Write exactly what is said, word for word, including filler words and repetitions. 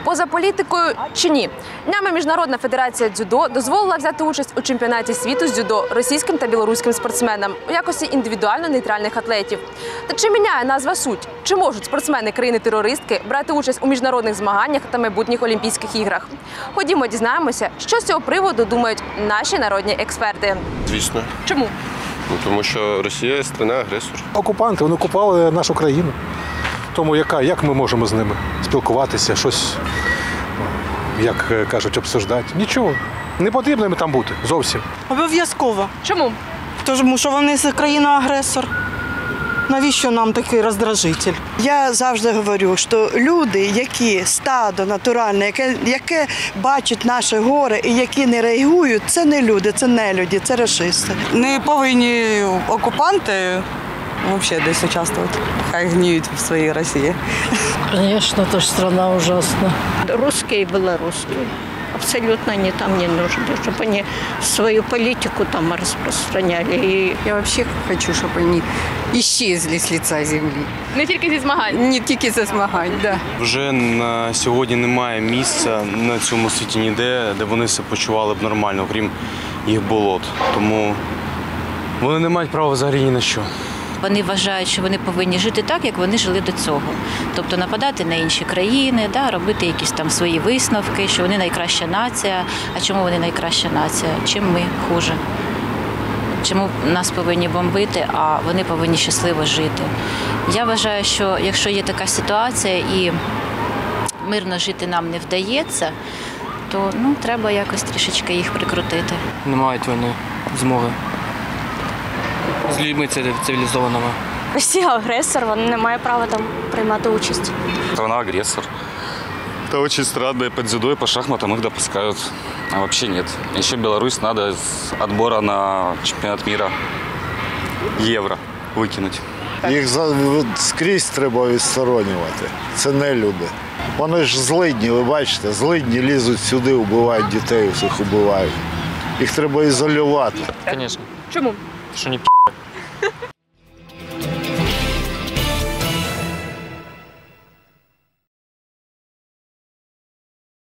Поза політикою чи ні? Днями Міжнародна федерація дзюдо дозволила взяти участь у чемпіонаті світу з дзюдо російським та білоруським спортсменам у якості індивідуально нейтральних атлетів. Та чи міняє назва суть? Чи можуть спортсмени країни-терористки брати участь у міжнародних змаганнях та майбутніх Олімпійських іграх? Ходімо, дізнаємося, що з цього приводу думають наші народні експерти. Звісно. Чому? Ну, тому що Росія – країна-агресор. Окупанти, вони окупували нашу країну. Тому яка, як ми можемо з ними спілкуватися, щось, як кажуть, обсуждати? Нічого. Не потрібно їм там бути зовсім. Обов'язково. Чому? Тому що вони країна-агресор. Навіщо нам такий роздражитель? Я завжди говорю, що люди, які стадо натуральне, яке, яке бачать наше горе і які не реагують, це не люди, це не люди, це рашисти. Не повинні окупанти взагалі десь участвувати. Хай гниють в своїй Росії. Конечно, это же страна ужасна. Русские и белорусские. Абсолютно они там не нужны, чтобы они свою политику там распространяли. И я вообще хочу, чтобы они исчезли с лица земли. Не тільки зі змагань? Не тільки зі змагань, да. Вже на сьогодні немає місця на цьому світі ніде, де вони себе почували б нормально, окрім їх болот. Тому вони не мають права взагалі ні на що. Вони вважають, що вони повинні жити так, як вони жили до цього. Тобто нападати на інші країни, да, робити якісь там свої висновки, що вони найкраща нація. А чому вони найкраща нація? Чим ми хуже? Чому нас повинні бомбити, а вони повинні щасливо жити? Я вважаю, що якщо є така ситуація і мирно жити нам не вдається, то ну, треба якось трішечки їх прикрутити. Не мають вони змоги. З людьми цивілізованими. Росія агресор, вона не має права там приймати участь. Страна агрессор. Это очень странно, и по дзюдо, и по шахматам их допускают. А вообще нет. Еще Беларусь надо из отбора на чемпионат мира Євро викинуть. Їх скрізь треба відсторонювати. Це не люди. Вони ж злидні, ви бачите, злидні лізуть сюди, вбивають дітей, всіх вбивають. Їх треба ізолювати. Звісно. Чому? Що не пі***.